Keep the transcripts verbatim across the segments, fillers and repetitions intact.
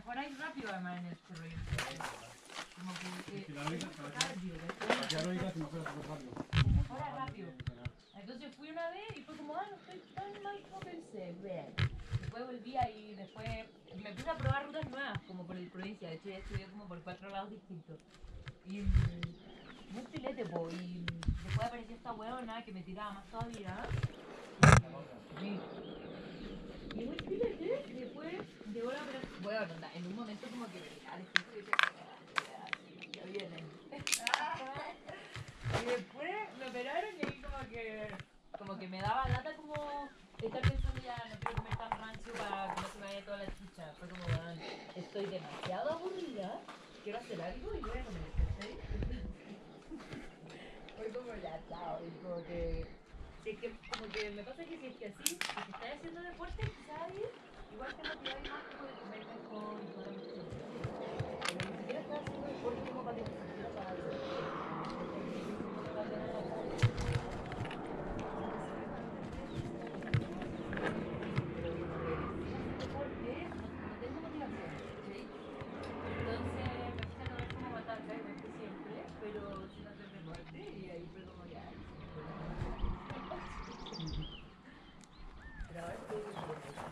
mejoráis rápido además en este rollo. Como que eh, Si la lógica es cardio, la lógica se mejora súper rápido. mejora rápido. Entonces fui una vez y fue como, ah, no estoy tan mal como pensé, bien. Después volví y después me puse a probar rutas nuevas, como por el provincia. De hecho ya estudié como por cuatro lados distintos. Y mm, muy filete, po. Y mm, después apareció esta huevona que me tiraba más todavía. Y, y muy filete, y después llegó la operación. Bueno, onda, en un momento como que venía al ejemplo y dije, ya vienen. Y después me operaron y ahí como que, como que me daba lata como estar pensando ya no quiero comer tan rancio para que no se me vaya toda la chucha. Fue como, "Ah, estoy demasiado aburrida, quiero hacer algo y voy a comer, ¿cachai?" Fue como ya, chao, y como que, si es que, como que me pasa que si es que así, si es que estás haciendo deporte, quizás ir, igual te motiváis más como de comer mejor y toda la cuestión. Pero ni siquiera estás haciendo deporte como para que te sintieras para eso. Pero sin hacer deporte y ahí fue como ya. Pero ahora estoy bien,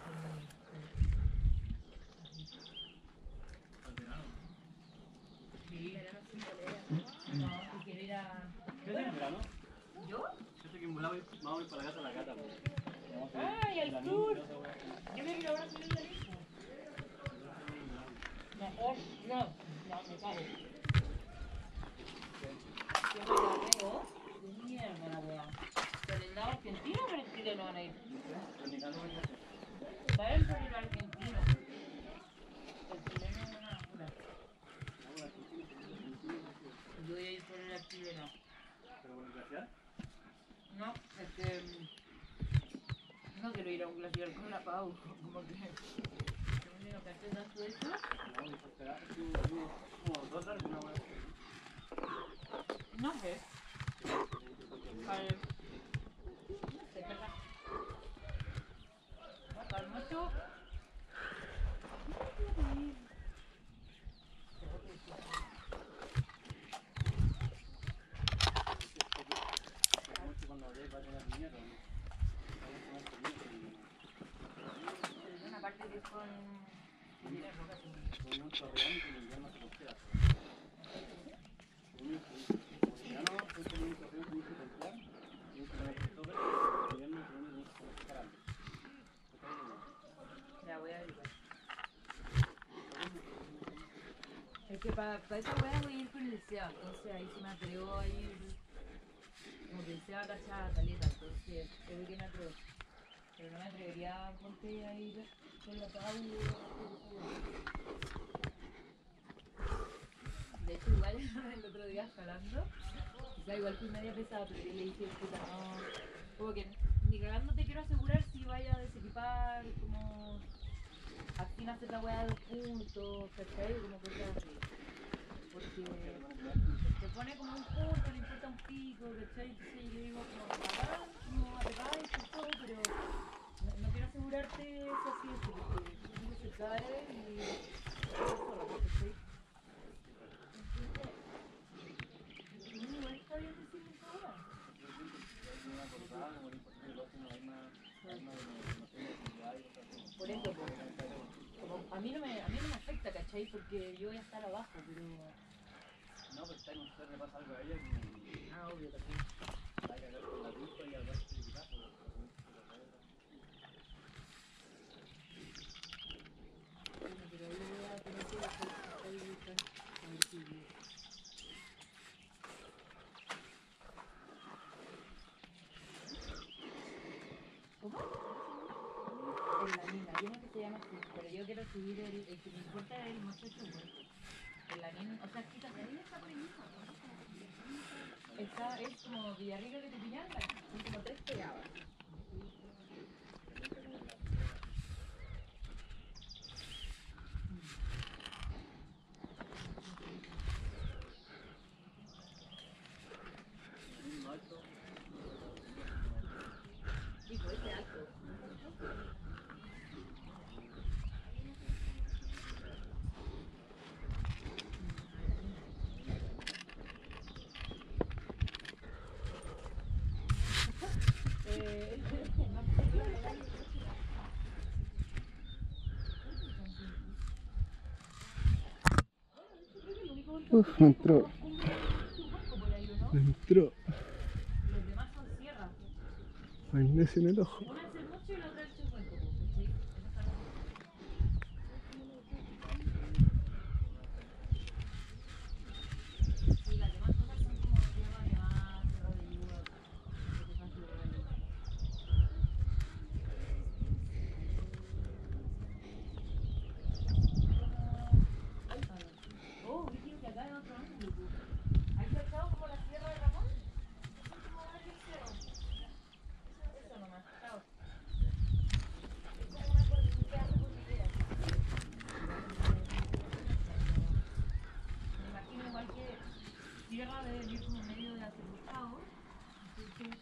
sí, verano sin polera. No, y quiero ir a... ¿Qué haces en verano? ¿Yo? Yo sé que en volado vamos a ir para la casa de la gata, pues. ¡Ay, al sur! Yo me quiero ahora subir el Lanismo. Mejor, no, no, me cago. Yo me la veo de mierda la wea. ¿Por el lado argentino o por el chileno van a ir? ¿Saben por el argentino? El chileno es una locura. Yo voy a ir por el chileno. ¿Pero por el glaciar? No, es que mm, no quiero ir a un glaciar con la Pau. Como que no me caché tanto eso. No, dijo, espera, como dos horas, una hora. No sé. Vale. No sé, ¿verdad? Va a estar mucho. Cuando hablé va a tener miedo, ¿no? Pero una parte que es con... tiene rocas en... Con un torreón y con invierno se costea. Lo único que verano es como un torreón que mucho templado y un torreón que todo el invierno se une mucho con los caramels. Ya voy a averiguar. Es que para pa esa wea voy a ir con el Seba, entonces ahí sí me atrevo a ir. Como que el Seba cacha caleta, entonces creo que me atrevo. Pero no me atrevería ponte a ir con la Pau. De hecho, igual el otro día escalando, quizá igual fui media pesada, pero yo le dije, puta, no, como que ni cagando te quiero asegurar si vaya a desequipar, como al fin hacer la weá de dos puntos, ¿cachai? Como cosas así. Porque te pone como un punto, le importa un pico, ¿cachai? Entonces yo digo, como, bacán, como apretáis y todo, pero no, no quiero asegurarte eso así, eso, porque uno se cae y es solo, ¿cachai? No, igual está bien decirme esa hora. Por eso, pues, como a mí no me, a mí no me afecta, ¿cachai? Porque yo voy a estar abajo, pero... No, pero está en un ser, le pasa algo a ella y... Ah, obvio, también. Va a cagar con la culpa y al ver que se quita, pues... Bueno, pero ahí voy a tener que hacer ahí buscar, a ver si... ¿Cómo? En la mina, hay uno que se llama así, pero yo quiero subir el, el que me importa es el Machu Picchu. En la mina, o sea, quizás ahí está por ahí mismo, ¿no? Está, es como Villarrica de Tupiñán, son como tres pegadas. Sí, pues ese alto. Uf, me entró. Un hueco por ahí, ¿o no? Me entró Los demás son sierras. magnesio en el ojo. Una hace mucho y la otra hace hueco, ¿cachai? Esa está la- Y las demás cosas son como tierra de mar, tierra de lluvia, cosas naturales. Oh, dije que acá hay otro ángulo. ¿Hay cachado como la sierra de Ramón? Es como ver el cerro. Eso nomás, chao. Es una cordillera, cordillera. Me imagino igual que tierra debe venir como medio de acelerado. Entonces,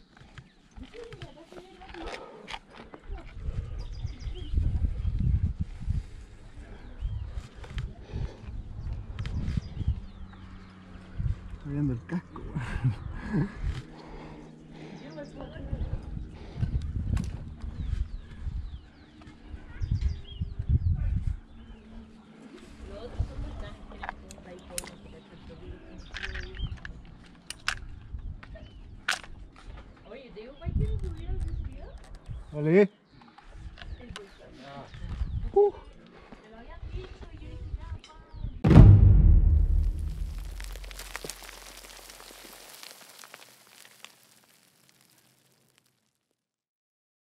Estoy viendo el casco. los otros son volcanes que eran como taipones, que era el Oye, ¿te digo cuál quiero subir al suicidio? Vale. El volcán. Uh.